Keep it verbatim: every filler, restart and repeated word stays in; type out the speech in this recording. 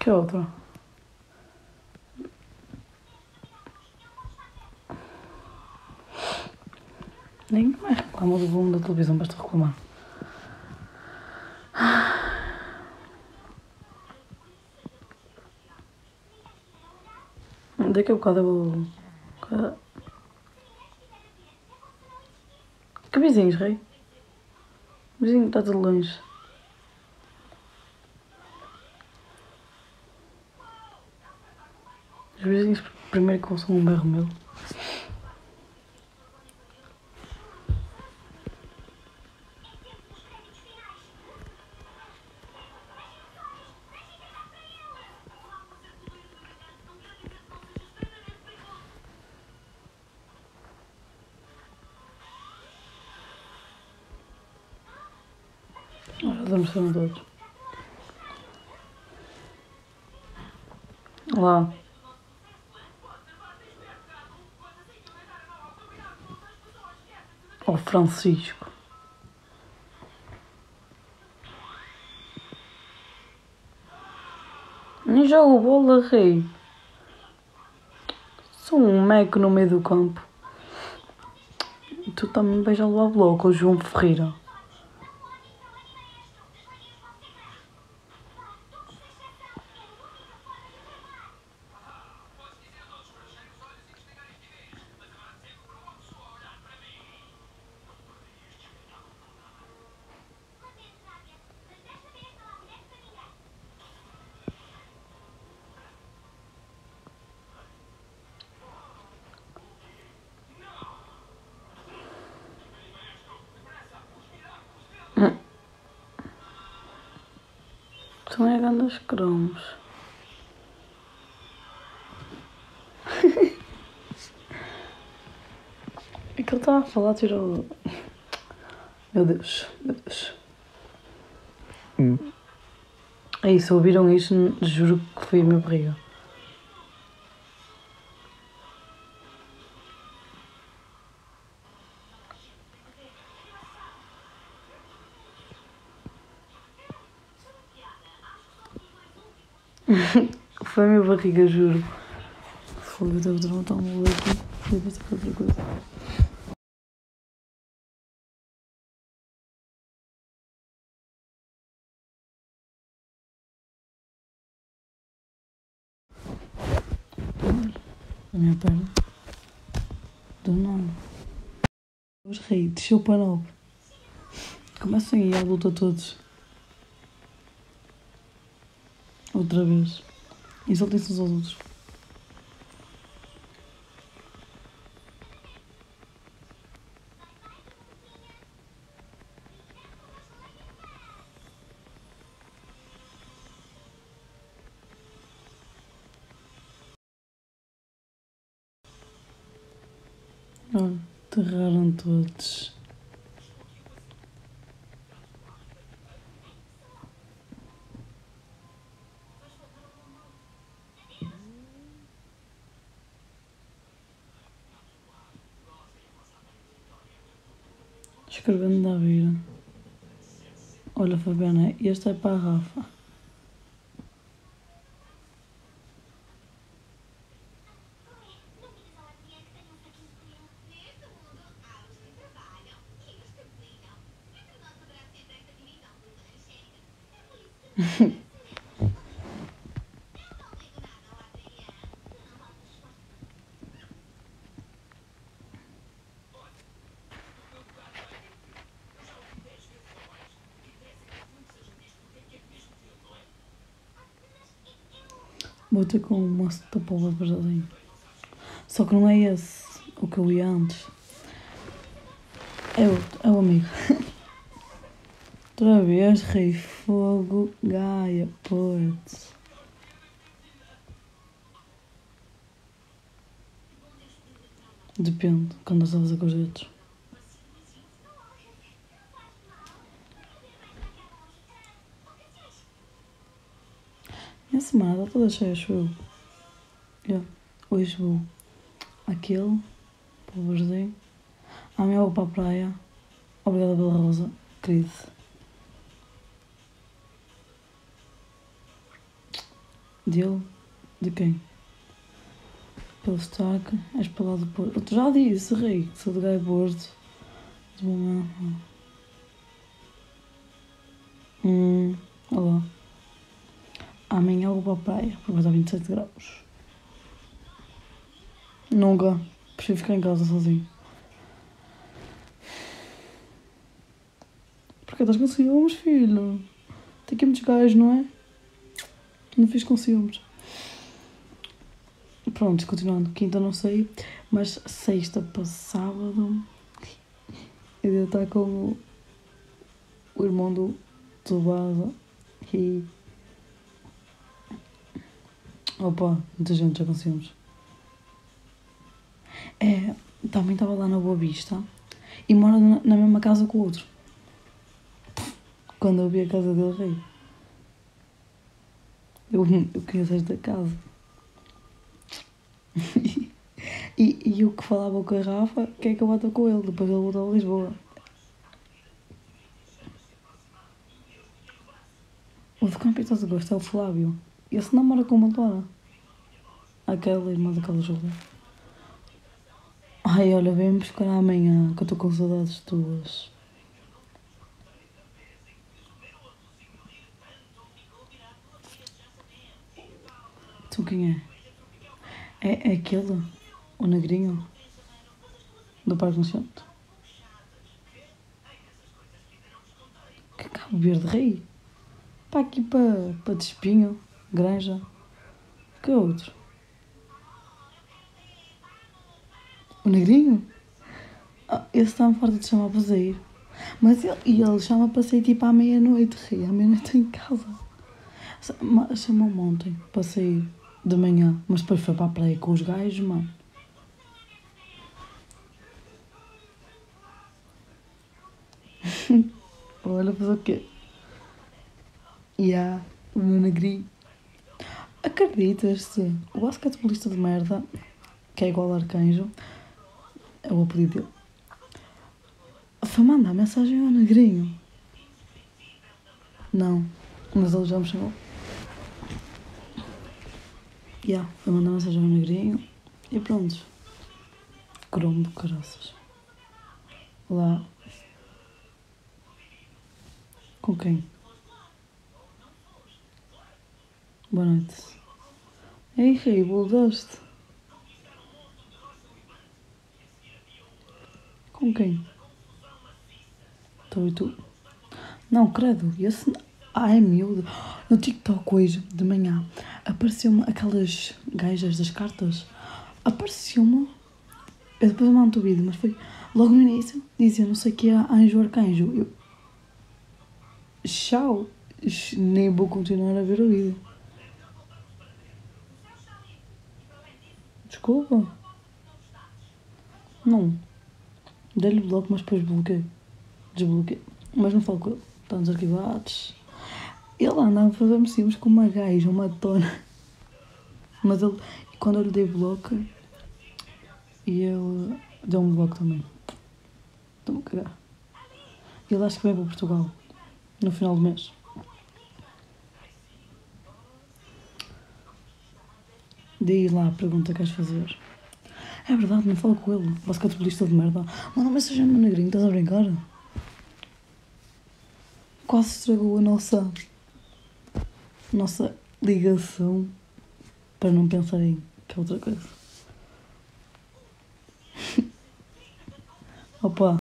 Que outra? Ninguém mais reclama do volume da televisão, basta reclamar. Daqui a bocado eu vou... Que vizinhos, rei? O vizinho está de longe. Os vizinhos primeiro que ouçam um berro meu. Já adormeceram todos. Lá. Ó Francisco. Nem jogo bola, rei. Sou um meco no meio do campo. E tu também vais a levar bloco, o João Ferreira. Estão é grandes cromos. É que ele estava a falar, tirou... Meu Deus, meu Deus. Hum. É isso, ouviram isto? Juro que foi a minha barriga. Foi a minha barriga, juro. Foi, eu devo levantar um olho aqui. Deve ser outra coisa. A minha perna. Do nada. Os reis, desceu para nove. Começam a ir à luta todos. Outra vez. Exaltem-se uns aos outros. Olha, aterraram todos. Escrevendo da vida. Olha, Fabiana, este é para a Rafa. Vou ter com o moço de tapou verdadeiro. Só que não é esse o que eu ia antes. É o, é o amigo. Outra vez, Rei Fogo, Gaia, Porto. Depende, quando estás a fazer com os dedos. Minha semana está toda cheia, acho eu. Yeah. Hoje vou àquele, para o Varzim. Amanhã vou para a praia. Obrigada pela rosa, querido. Dele? De quem? Pelo Stark, és para lá do Porto. Eu te já disse, rei, que sou de Gaia Porto. De uma... Hum, olha lá. Amanhã eu vou para a praia, porque vai estar vinte e sete graus. Nunca. Prefiro ficar em casa sozinho. Porque estás com ciúmes, filho? Tem aqui muitos gajos, não é? Não fiz com ciúmes. Pronto, continuando. Quinta não sei, mas sexta para sábado eu devo estar com o, o irmão do Tubasa e... Opa, muita gente já conseguimos. É, também estava lá na Boa Vista e mora na, na mesma casa que o outro. Quando eu vi a casa dele, rei. Eu, eu conheço esta casa. e, e o que falava com a Rafa, quer que eu bata com ele, depois ele voltou a Lisboa. O de Campito de Gosto é o Flávio. Esse namora com uma Dora. Aquela irmã daquela Júlia. Ai, olha, vem-me buscar amanhã, que eu estou com saudades tuas. Tu quem é? É, é aquele? O negrinho? Do Parque Nascente? Que Cabo Verde, rei? Para aqui, para, para de Espinho, Granja. Que outro? O negrinho? Ah, esse está-me farto de chamar para sair. Mas ele, e ele chama para sair tipo à meia-noite, rei. À meia-noite estou em casa. Chamou-me ontem para sair de manhã, mas depois foi para a praia com os gajos, mano. Olha, fazer o quê? E há o meu negrinho. Acreditas-te? O basquetebolista de merda, que é igual ao Arcanjo, é o apelido dele, foi mandar mensagem ao negrinho. Não, mas ele já me chamou. Já, yeah, foi mandar mensagem ao negrinho e pronto. Cromo de caraças. Lá. Com quem? Boa noite. Ei, rei, voltaste? Com quem? Estou e tu? Não, credo, esse... Ai, miúdo. No TikTok hoje, de manhã, apareceu-me aquelas gajas das cartas. Apareceu-me... Eu depois mando o vídeo, mas foi logo no início, dizia não sei o que é Anjo Arcanjo. Eu... Tchau. Nem vou continuar a ver o vídeo. Desculpa. Não. Dei-lhe bloco, mas depois bloqueei. Desbloqueei. Mas não falo com ele. Estamos arquivados. Ele andava a fazer-me cimos com uma gaja, uma tona. Mas ele, quando eu lhe dei bloco, e ele deu-me bloco também. Estou-me a cagar. Ele acho que vem para Portugal, no final do mês. Diz lá a pergunta que queres fazer. É verdade, não falo com ele. Basquetebolista de merda. Manda mensagem no negrinho, estás a brincar? Quase estragou a nossa... nossa ligação, para não pensar em que é outra coisa. Opa!